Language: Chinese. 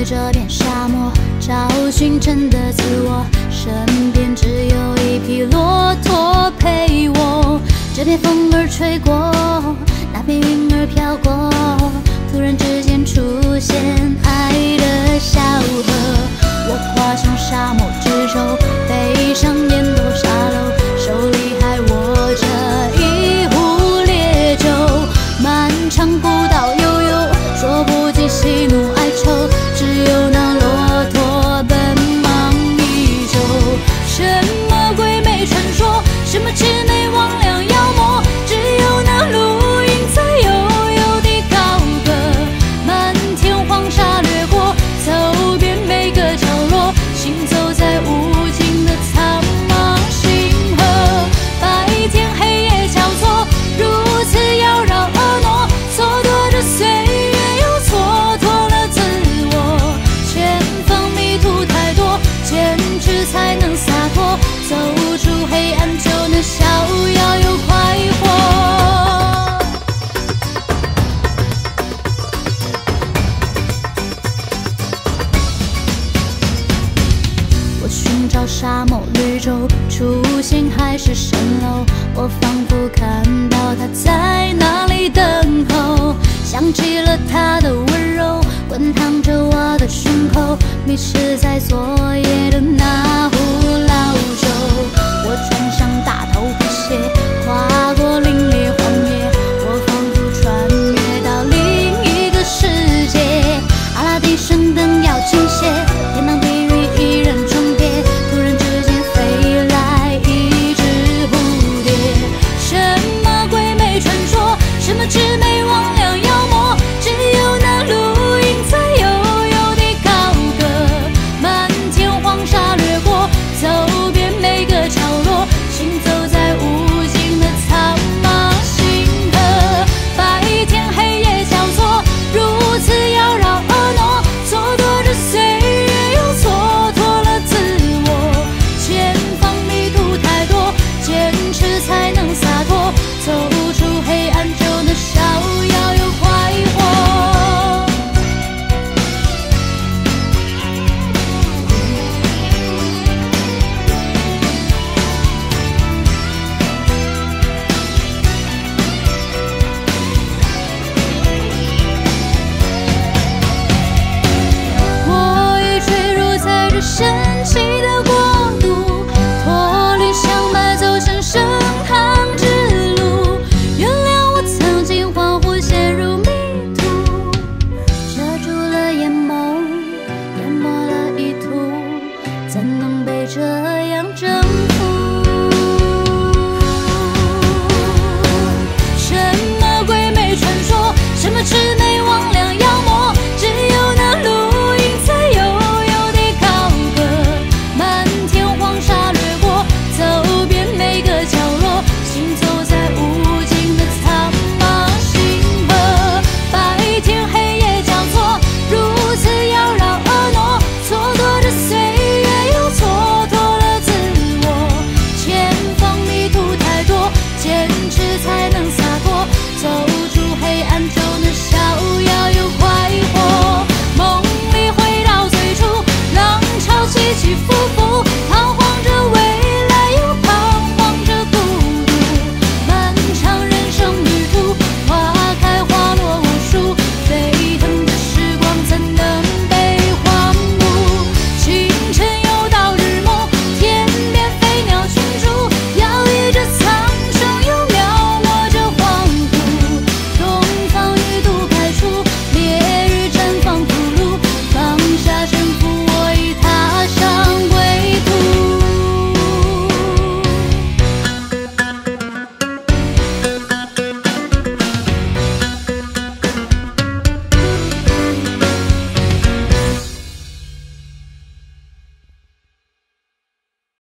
这片沙漠，找寻真的自我。身边只有一匹骆驼陪我。这片风儿吹过，那片云儿飘过，突然之间出现爱的小河。我跨上沙漠之舟，背上烟斗沙漏，手里还握着一壶烈酒。漫长古道悠悠，说不尽喜怒哀愁，只有那骆驼奔忙依旧。什么鬼魅传说，什么魑魅魍魉妖魔，只有那绿荫在悠悠地高歌。漫天黄沙掠过，走遍每个角落，行走在无尽的苍茫星河。白天黑夜交错，如此妖娆婀娜，蹉跎着岁月，又蹉跎了自我。前方迷途太多，坚持才能洒脱，走出黑暗就能逍遥又快活。我寻找沙漠绿洲，出现还是蜃楼，我仿佛看到他在那里等候，想起了他的温柔，滚烫着我的胸口，迷失在昨夜的那壶老酒。我穿上大头皮鞋，跨过凛冽荒野，我仿佛穿越到另一个世界。阿拉丁神灯要倾斜，天堂地狱一人重叠，突然之间飞来一只蝴蝶。什么鬼魅传说，什么魑魅魍魉妖魔，只有那绿荫在悠悠地高歌。漫天黄沙掠过，走遍每个角落，行走在无尽的苍茫星河。白天黑夜交错，如此妖娆婀娜，蹉跎着岁月，又蹉跎了自我。前方迷途太多，坚持才